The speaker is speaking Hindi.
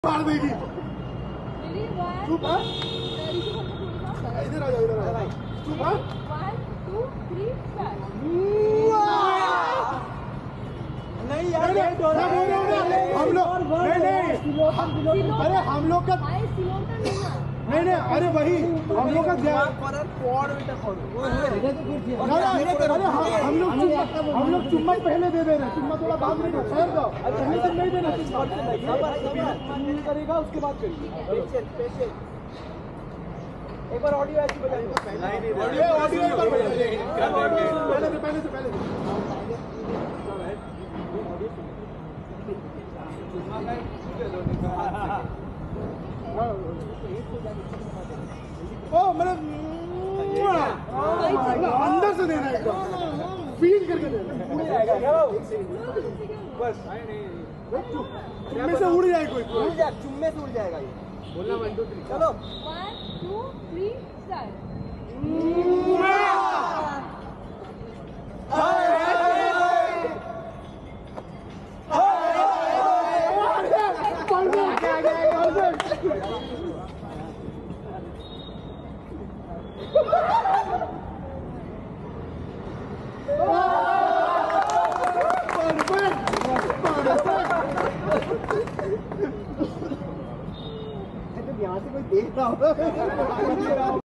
मार देगी। चुप है, इधर आ जाओ, इधर आ जाओ। चुप है। 1 2 3 4 नहीं यार, हम लोग नहीं, अरे हम लोग का नहीं, अरे वही हम लोग का हम लोग चुम्मा पहले दे रहे हैं। चुम्मा थोड़ा बाद में ठहर जाओ, पहले से नहीं देना करेगा, उसके बाद करिए। एक बार ऑडियो ऐसी बजाइए, ऑडियो एक बार बजाइए, पहले से ओ मतलब अंदर से देना है, फील करके देना। बस चुम्मे से उड़ जाए कोई, चुम्मे से उड़ जाएगा ये। बोलना 1 2 3 चलो 1 2 3 स्टार्ट। यहाँ से कोई देख रहा हो